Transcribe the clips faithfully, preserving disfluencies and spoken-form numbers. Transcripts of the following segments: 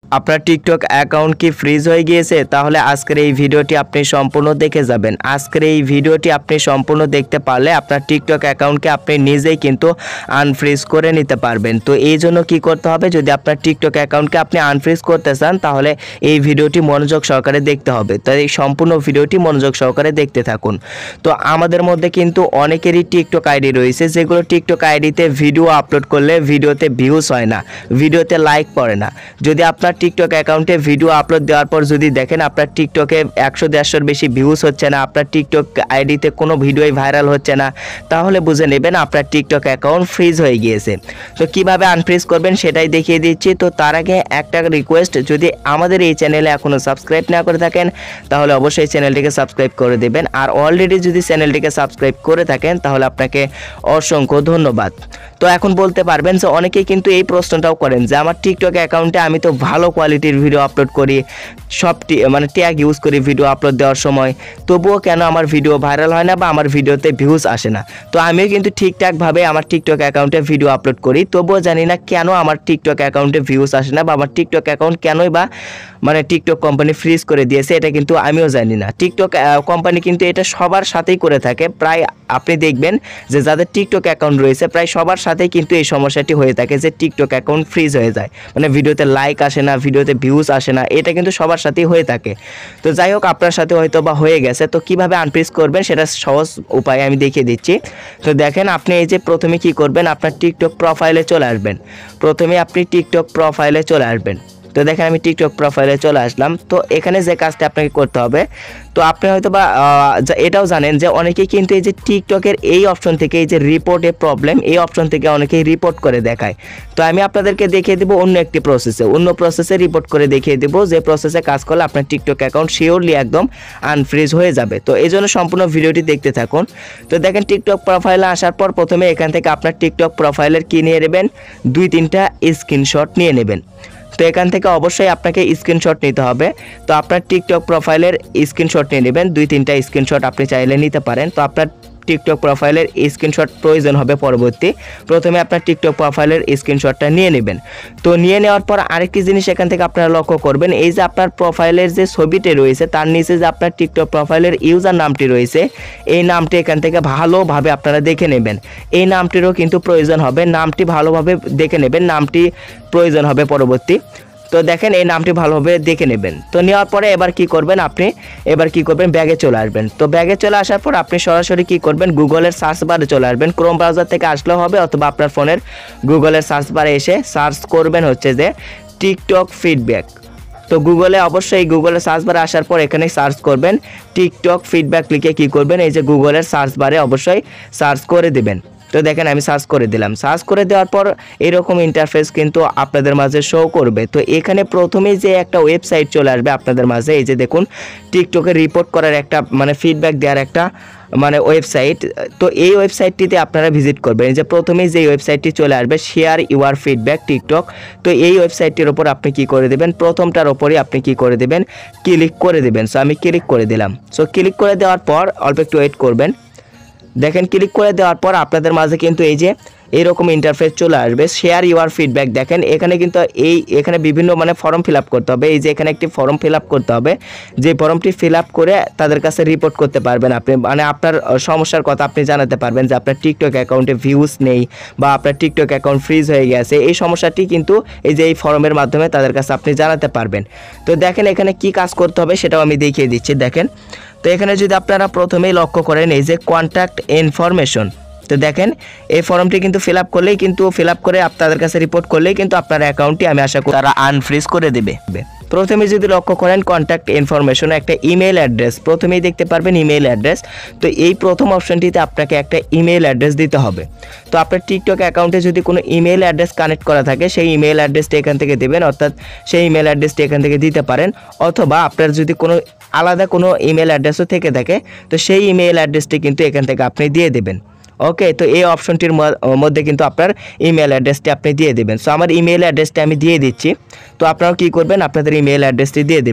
আপনার TikTok account কি fridge হয়ে গিয়েছে? তাহলে আজকের এই ভিডিওটি আপনি সম্পূর্ণ দেখে যাবেন। আজকের এই ভিডিওটি আপনি সম্পূর্ণ দেখতে পারলে আপনার টিকটক অ্যাকাউন্টকে আপনি নিজেই কিন্তু আনফ্রিজ করে নিতে পারবেন। তো এই জন্য কী করতে হবে, যদি আপনার টিকটক অ্যাকাউন্টকে আপনি আনফ্রিজ করতে চান তাহলে এই ভিডিওটি মনোযোগ সহকারে দেখতে হবে। তাই এই সম্পূর্ণ ভিডিওটি মনোযোগ সহকারে দেখতে থাকুন। তো আমাদের মধ্যে কিন্তু অনেকেরই টিকটক আইডি রয়েছে, যেগুলো টিকটক আইডিতে ভিডিও আপলোড করলে ভিডিওতে ভিউজ হয় না, ভিডিওতে লাইক পড়ে না। যদি আপনার টিকটক অ্যাকাউন্টে ভিডিও আপলোড দেওয়ার পর যদি দেখেন আপনার টিকটকে একশো দেড়শোর বেশি ভিউজ হচ্ছে না, আপনার টিকটক আইডিতে কোনো ভিডিওই ভাইরাল হচ্ছে না, তাহলে বুঝে নেবেন আপনার টিকটক অ্যাকাউন্ট ফ্রিজ হয়ে গিয়েছে। তো কিভাবে আনফ্রিজ করবেন সেটাই দেখিয়ে দিচ্ছি। তো তার আগে একটা রিকোয়েস্ট, যদি আমাদের এই চ্যানেলে এখনও সাবস্ক্রাইব না করে থাকেন তাহলে অবশ্যই চ্যানেলটিকে সাবস্ক্রাইব করে দেবেন, আর অলরেডি যদি চ্যানেলটিকে সাবস্ক্রাইব করে থাকেন তাহলে আপনাকে অসংখ্য ধন্যবাদ। তো এখন বলতে পারবেন যে অনেকেই কিন্তু এই প্রশ্নটাও করেন যে আমার টিকটক অ্যাকাউন্টে আমি তো ভালো কোয়ালিটির ভিডিও আপলোড করি, সব মানে ট্যাগ ইউজ করি ভিডিও আপলোড দেওয়ার সময়, তবুও কেন আমার ভিডিও ভাইরাল হয় না বা আমার ভিডিওতে ভিউজ আসে না? তো আমিও কিন্তু ঠিকঠাকভাবে আমার টিকটক অ্যাকাউন্টে ভিডিও আপলোড করি, তবুও জানি না কেন আমার টিকটক অ্যাকাউন্টে ভিউজ আসে না বা আমার টিকটক অ্যাকাউন্ট কেনই বা মানে টিকটক কোম্পানি ফ্রিজ করে দিয়েছে, এটা কিন্তু আমিও জানি না। টিকটক কোম্পানি কিন্তু এটা সবার সাথেই করে থাকে, প্রায় আপনি দেখবেন যে যাদের টিকটক অ্যাকাউন্ট রয়েছে প্রায় সবার সাথেই কিন্তু এই সমস্যাটি হয়ে থাকে যে টিকটক অ্যাকাউন্ট ফ্রিজ হয়ে যায়, মানে ভিডিওতে লাইক আসে না, ভিডিওতে ভিউজ আসে না, এটা কিন্তু সবার সাথেই হয়ে থাকে। তো যাই হোক, আপনার সাথে হয়তো বা হয়ে গেছে। তো কিভাবে আনফ্রিজ করবেন সেটা সহজ উপায় আমি দেখিয়ে দিচ্ছি। তো দেখেন, আপনি এই যে প্রথমে কি করবেন, আপনার টিকটক প্রোফাইলে চলে আসবেন। প্রথমে আপনি টিকটক প্রোফাইলে চলে আসবেন। তো দেখেন আমি টিকটক প্রোফাইলে চলে আসলাম। তো এখানে যে কাজটা আপনাকে করতে হবে, তো আপনি হয়তো বা এটাও জানেন যে অনেকেই কিন্তু এই যে টিকটকের এই অপশন থেকে, এই যে রিপোর্টে প্রবলেম, এই অপশন থেকে অনেকেই রিপোর্ট করে দেখায়। তো আমি আপনাদেরকে দেখিয়ে দেবো অন্য একটি প্রসেসে, অন্য প্রসেসে রিপোর্ট করে দেখিয়ে দেবো যে প্রসেসে কাজ করলে আপনার টিকটক অ্যাকাউন্ট শিওরলি একদম আনফ্রিজ হয়ে যাবে। তো এই জন্য সম্পূর্ণ ভিডিওটি দেখতে থাকুন। তো দেখেন, টিকটক প্রোফাইলে আসার পর প্রথমে এখান থেকে আপনার টিকটক প্রোফাইলের কি নিয়ে নেবেন, দুই তিনটা স্ক্রিনশট নিয়ে নেবেন। তো এখান থেকে অবশ্যই আপনাকে স্ক্রিনশট নিতে হবে। তো আপনার টিকটক প্রোফাইলের স্ক্রিনশট নিয়ে নেবেন, দুই তিনটা স্ক্রিনশট আপনি চাইলে নিতে পারেন। তো আপনার টিকটক প্রোফাইলের স্ক্রিনশট প্রয়োজন হবে পরবর্তী। প্রথমে আপনার টিকটক প্রোফাইলের স্ক্রিনশটটা নিয়ে নেবেন। তো নিয়ে নেওয়ার পর আরেকটি জিনিস এখান থেকে আপনারা লক্ষ্য করবেন, এই যে আপনার প্রোফাইলের যে ছবিটি রয়েছে তার নিচে যে আপনার টিকটক প্রোফাইলের ইউজার নামটি রয়েছে, এই নামটি এখান থেকে ভালোভাবে আপনারা দেখে নেবেন। এই নামটিরও কিন্তু প্রয়োজন হবে, নামটি ভালোভাবে দেখে নেবেন, নামটি প্রয়োজন হবে পরবর্তী। তো দেখেন, এই নামটি ভালোভাবে দেখে নেবেন। তো নেওয়ার পরে এবার কি করবেন, আপনি এবার কি করবেন, ব্যাগে চলে আসবেন। তো ব্যাগে চলে আসার পর আপনি সরাসরি কি করবেন, গুগলের সার্চ বারে চলে আসবেন। ক্রোম ব্রাউজার থেকে আসলেও হবে, অথবা আপনার ফোনের গুগলের সার্চ বারে এসে সার্চ করবেন হচ্ছে যে টিকটক ফিডব্যাক। তো গুগলে অবশ্যই গুগলের সার্চ বারে আসার পর এখানে সার্চ করবেন টিকটক ফিডব্যাক, লিখে কি করবেন, এই যে গুগলের সার্চ বারে অবশ্যই সার্চ করে দেবেন। তো দেখেন আমি সার্চ করে দিলাম। সার্চ করে দেওয়ার পর এরকম ইন্টারফেস কিন্তু আপনাদের মাঝে শো করবে। তো এখানে প্রথমেই যে একটা ওয়েবসাইট চলে আসবে আপনাদের মাঝে, এই যে দেখুন টিকটকে রিপোর্ট করার একটা মানে ফিডব্যাক দেওয়ার একটা মানে ওয়েবসাইট। তো এই ওয়েবসাইটটিতে আপনারা ভিজিট করবেন। যে প্রথমেই যে ওয়েবসাইটটি চলে আসবে শেয়ার ইউর ফিডব্যাক টিকটক, তো এই ওয়েবসাইটটির ওপর আপনি কি করে দেবেন, প্রথমটার ওপরই আপনি কি করে দেবেন, ক্লিক করে দেবেন। সো আমি ক্লিক করে দিলাম। সো ক্লিক করে দেওয়ার পর অল্প একটু ওয়েট করবেন। দেখেন, ক্লিক করে দেওয়ার পর আপনাদের মাঝে কিন্তু এই যে এরকম ইন্টারফেস চলে আসবে, শেয়ার ইউর ফিডব্যাক। দেখেন এখানে কিন্তু এই এখানে বিভিন্ন মানে ফর্ম ফিল আপ করতে হবে। এই যে এখানে একটি ফর্ম ফিল আপ করতে হবে, যে ফর্মটি ফিল আপ করে তাদের কাছে রিপোর্ট করতে পারবেন আপনি, মানে আপনার সমস্যার কথা আপনি জানাতে পারবেন যে আপনার টিকটক অ্যাকাউন্টে ভিউজ নেই বা আপনার টিকটক অ্যাকাউন্ট ফ্রিজ হয়ে গেছে। এই সমস্যাটি কিন্তু এই যে এই ফর্মের মাধ্যমে তাদের কাছে আপনি জানাতে পারবেন। তো দেখেন এখানে কি কাজ করতে হবে সেটাও আমি দেখিয়ে দিচ্ছি। দেখেন, তো এখানে যদি আপনারা প্রথমেই লক্ষ্য করেন এই যে কন্ট্যাক্ট ইনফরমেশন, তো দেখেন এই ফর্মটি কিন্তু ফিল আপ করলেই কিন্তু ফিল আপ করে আপনাদের কাছে রিপোর্ট করলেই কিন্তু আপনার অ্যাকাউন্টটি আমি আশা করি তারা আনফ্রিজ করে দেবে। প্রথমে যদি লক্ষ্য করেন কন্ট্যাক্ট ইনফরমেশন, একটা ইমেল অ্যাড্রেস প্রথমেই দেখতে পারবেন, ইমেল অ্যাড্রেস। তো এই প্রথম অপশনটিতে আপনাকে একটা ইমেল অ্যাড্রেস দিতে হবে। তো আপনার টিকটক অ্যাকাউন্টে যদি কোনো ইমেল অ্যাড্রেস কানেক্ট করা থাকে সেই ইমেল অ্যাড্রেসটি এখান থেকে দেবেন, অর্থাৎ সেই ইমেল অ্যাড্রেসটি এখান থেকে দিতে পারেন, অথবা আপনার যদি কোনো আলাদা কোনো ইমেল অ্যাড্রেসও থেকে থাকে তো সেই ইমেল অ্যাড্রেসটি কিন্তু এখান থেকে আপনি দিয়ে দেবেন। ওকে, তো এই অপশনটির মধ্যে কিন্তু আপনার ইমেল অ্যাড্রেসটি আপনি দিয়ে দেবেন। সো আমার ইমেল অ্যাড্রেসটি আমি দিয়ে দিচ্ছি। তো আপনারাও কী করবেন, আপনাদের ইমেল অ্যাড্রেসটি দিয়ে দেবেন।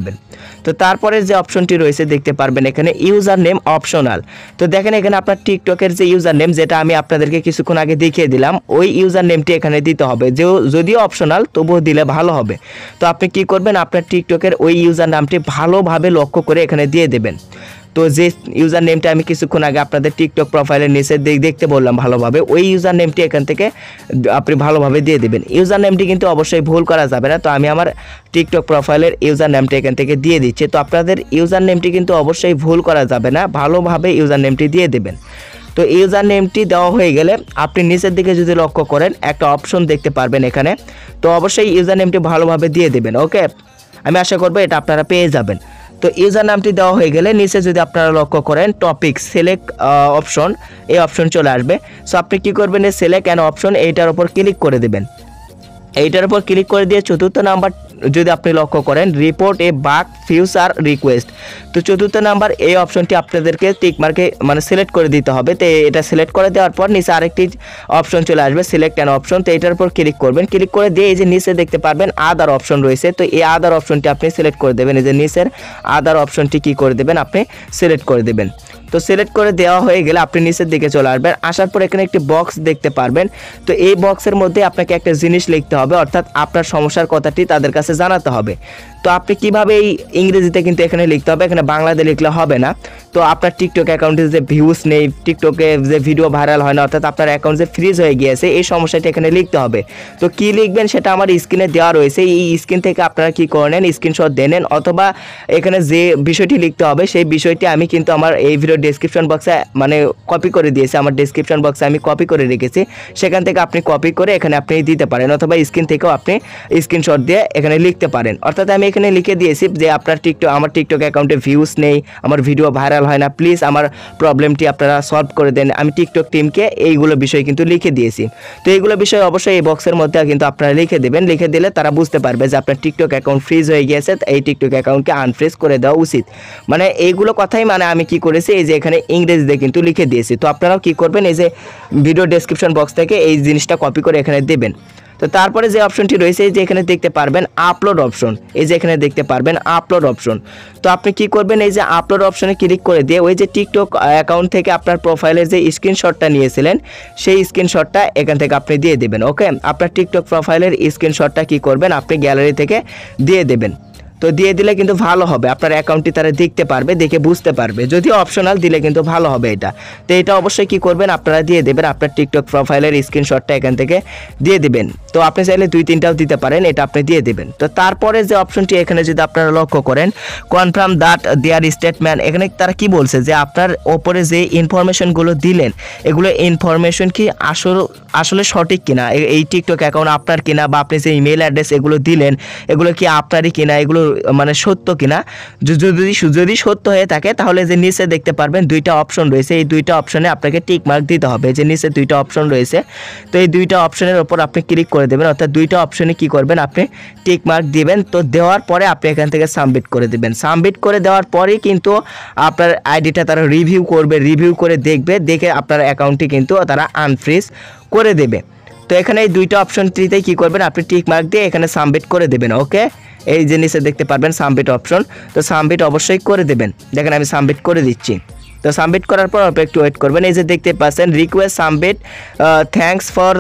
তো তারপরে যে অপশনটি রয়েছে দেখতে পারবেন এখানে ইউজার নেম অপশনাল। তো দেখেন এখানে আপনার টিকটকের যে ইউজার নেম যেটা আমি আপনাদেরকে কিছুক্ষণ আগে দেখিয়ে দিলাম ওই ইউজার নেমটি এখানে দিতে হবে, যে যদিও অপশনাল তবুও দিলে ভালো হবে। তো আপনি কি করবেন, আপনার টিকটকের ওই ইউজার নামটি ভালোভাবে লক্ষ্য করে এখানে দিয়ে দেবেন। তো যে ইউজার নেমটা আমি কিছুক্ষণ আগে আপনাদের টিকটক প্রোফাইলের নিচে দেখতে বললাম ভালোভাবে, ওই ইউজার নেমটি এখান থেকে আপনি ভালোভাবে দিয়ে দেবেন। ইউজার নেমটি কিন্তু অবশ্যই ভুল করা যাবে না। তো আমি আমার টিকটক প্রোফাইলের ইউজার নেমটা এখান থেকে দিয়ে দিচ্ছি। তো আপনাদের ইউজার নেমটি কিন্তু অবশ্যই ভুল করা যাবে না, ভালোভাবে ইউজার নেমটি দিয়ে দেবেন। তো ইউজার নেমটি দেওয়া হয়ে গেলে আপনি নিচের দিকে যদি লক্ষ্য করেন একটা অপশন দেখতে পারবেন এখানে, তো অবশ্যই ইউজার নেমটি ভালোভাবে দিয়ে দেবেন। ওকে, আমি আশা করবো এটা আপনারা পেয়ে যাবেন। তো ইউজার নামটি দেওয়া হয়ে গেলে নিচে যদি আপনারা লক্ষ্য করেন টপিক সিলেক্ট অপশন, এই অপশন চলে আসবে। সো আপনি কি করবেন, এই সিলেক্ট অ্যান অপশন এইটার উপর ক্লিক করে দেবেন। এইটার উপর ক্লিক করে দিয়ে চতুর্থ নাম্বার যদি আপনি লক্ষ্য করেন report a bug feature request, তো চতুর্থ নাম্বার এই অপশনটি আপনাদেরকে টিক মার্কে মানে সিলেক্ট করে দিতে হবে। তো এটা সিলেক্ট করে দেওয়ার পর নিচে আরেকটি অপশন চলে আসবে সিলেক্ট অ্যান অপশন, তো এটার উপর ক্লিক করবেন। ক্লিক করে দিয়ে এই যে নিচে দেখতে পারবেন আদার অপশন রয়েছে, তো এই আদার অপশনটি আপনি সিলেক্ট করে দেবেন। এই যে নিচের আদার অপশনটি কি করে দেবেন, আপনি সিলেক্ট করে দেবেন। তো সিলেক্ট করে দেওয়া হয়ে গেলে আপনি নিচের দিকে চলে আসবেন। আসার পর এখানে একটি বক্স দেখতে পারবেন। তো এই বক্সের মধ্যে আপনাকে একটা জিনিস লিখতে হবে, অর্থাৎ আপনার সমস্যার কথাটি তাদের কাছে জানাতে হবে। তো আপনি কিভাবে এই ইংরেজিতে কিন্তু এখানে লিখতে হবে, এখানে বাংলাতে লিখলে হবে না। তো আপনার টিকটক অ্যাকাউন্টে যে ভিউজ নেই, টিকটকে যে ভিডিও ভাইরাল হয় না, অর্থাৎ আপনার অ্যাকাউন্ট যে ফ্রিজ হয়ে গিয়েছে, এই সমস্যাটি এখানে লিখতে হবে। তো কি লিখবেন সেটা আমার স্ক্রিনে দেওয়া রয়েছে, এই স্ক্রিন থেকে আপনারা কি করে নেন স্ক্রিনশট দিয়ে নেন, অথবা এখানে যে বিষয়টি লিখতে হবে সেই বিষয়টি আমি কিন্তু আমার এই ভিডিও ডেসক্রিপশন বক্সে মানে কপি করে দিয়েছি, আমার ডেসক্রিপশন বক্সে আমি কপি করে রেখেছি, সেখান থেকে আপনি কপি করে এখানে আপনি দিতে পারেন, অথবা স্ক্রিন থেকেও আপনি স্ক্রিনশট দিয়ে এখানে লিখতে পারেন। অর্থাৎ আমি এখানে লিখে দিয়েছি যে আপনার টিকটক আমার টিকটক অ্যাকাউন্টে ভিউজ নেই, আমার ভিডিও ভাইরাল হয় না, প্লিজ আমার প্রবলেমটি আপনারা সলভ করে দেন। আমি টিকটক টিমকে এইগুলো বিষয় কিন্তু লিখে দিয়েছি। তো এইগুলো বিষয় অবশ্যই এই বক্সের মধ্যে কিন্তু আপনারা লিখে দেবেন, লিখে দিলে তারা বুঝতে পারবে যে আপনার টিকটক অ্যাকাউন্ট ফ্রিজ হয়ে গিয়েছে, এই টিকটক অ্যাকাউন্টকে আনফ্রিজ করে দেওয়া উচিত। মানে এইগুলো কথাই মানে আমি কি করেছি, এই যে এখানে ইংরেজিতে কিন্তু লিখে দিয়েছি। তো আপনারাও কি করবেন, এই যে ভিডিও ডেসক্রিপশন বক্স থেকে এই জিনিসটা কপি করে এখানে দেবেন। তো তারপরে যে অপশনটি রয়েছে এই যে এখানে দেখতে পারবেন আপলোড অপশন, এই যে এখানে দেখতে পারবেন আপলোড অপশন। তো আপনি কি করবেন, এই যে আপলোড অপশনে ক্লিক করে দিয়ে ওই যে টিকটক অ্যাকাউন্ট থেকে আপনার প্রোফাইলের যে স্ক্রিনশটটা নিয়েছিলেন সেই স্ক্রিনশটটা এখান থেকে আপনি দিয়ে দেবেন। ওকে, আপনার টিকটক প্রোফাইলের স্ক্রিনশটটা কি করবেন, আপনি গ্যালারি থেকে দিয়ে দেবেন। তো দিয়ে দিলে কিন্তু ভালো হবে, আপনার অ্যাকাউন্টটি তারা দেখতে পারবে, দেখে বুঝতে পারবে। যদি অপশনাল দিলে কিন্তু ভালো হবে এটা। তো এটা অবশ্যই কি করবেন, আপনারা দিয়ে দেবেন আপনার টিকটক প্রোফাইলের স্ক্রিনশটটা এখান থেকে দিয়ে দিবেন। তো আপনি চাইলে দুই তিনটাও দিতে পারেন, এটা আপনি দিয়ে দেবেন। তো তারপরে যে অপশনটি এখানে যদি আপনারা লক্ষ্য করেন কনফার্ম দ্যাট দেয়ার স্টেটমেন্ট, এখানে তারা কি বলছে যে আপনার ওপরে যে ইনফরমেশনগুলো দিলেন এগুলো ইনফরমেশন কি আসলে আসলে সঠিক কিনা, এই টিকটক অ্যাকাউন্ট আপনার কিনা, বা আপনি যে ইমেল অ্যাড্রেস এগুলো দিলেন এগুলো কি আপনারই কিনা, এগুলো মানে সত্য কিনা। যদি যদি সত্য হয়ে থাকে তাহলে যে নিচে দেখতে পারবেন দুইটা অপশন রয়েছে, এই দুইটা অপশনে আপনাকে টিক মার্ক দিতে হবে। যে নিচে দুইটা অপশন রয়েছে, তো এই দুইটা অপশনের উপর আপনি ক্লিক করে দেবেন, অর্থাৎ দুইটা অপশনে কি করবেন আপনি টিক মার্ক দিবেন। তো দেওয়ার পরে আপনি এখান থেকে সাবমিট করে দেবেন। সাবমিট করে দেওয়ার পরেই কিন্তু আপনার আইডিটা তারা রিভিউ করবে, রিভিউ করে দেখবে, দেখে আপনার অ্যাকাউন্টটি কিন্তু তারা আনফ্রিজ করে দেবে। তো এখানে এই দুইটা অপশনটিতে কি করবেন, আপনি টিক মার্ক দিয়ে এখানে সাবমিট করে দেবেন। ওকে, এই যে নিচে দেখতে পারবেন সাবমিট অপশন, তো সাবমিট অবশ্যই করে দেবেন। দেখেন আমি সাবমিট করে দিচ্ছি। তো সাবমিট করার পর আপনি একটু ওয়েট করবেন। এই যে দেখতে পাচ্ছেন request submit, thanks for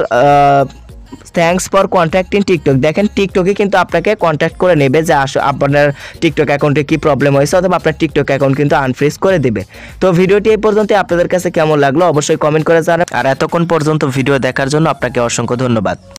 thanks for contacting TikTok. দেখেন টিকটকে কিন্তু আপনাকে কন্ট্যাক্ট করে নেবে যে আপনার টিকটক অ্যাকাউন্টে কি প্রবলেম হয়েছে, অথবা আপনার টিকটক অ্যাকাউন্ট কিন্তু আনফ্রিজ করে দেবে। তো ভিডিওটি এই পর্যন্ত আপনাদের কাছে কেমন লাগলো অবশ্যই কমেন্ট করে জানাবেন। আর এতক্ষণ পর্যন্ত ভিডিও দেখার জন্য আপনাকে অসংখ্য ধন্যবাদ।